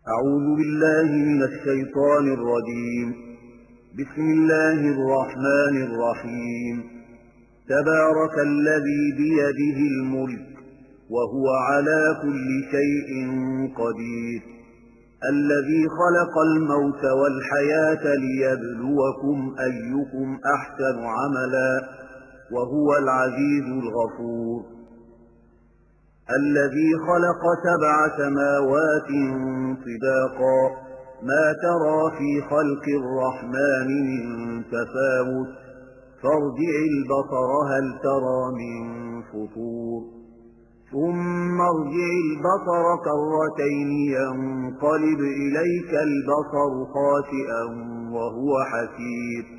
أعوذ بالله من الشيطان الرجيم. بسم الله الرحمن الرحيم. تبارك الذي بيده الملك وهو على كل شيء قدير، الذي خلق الموت والحياة ليبلوكم أيكم أحسن عملا وهو العزيز الغفور. الذي خلق 7 سماوات طباقا ما ترى في خلق الرحمن من تفاوت فارجع البصر هل ترى من فطور ثم ارجع البصر كرتين ينقلب إليك البصر خاسئا وهو حسير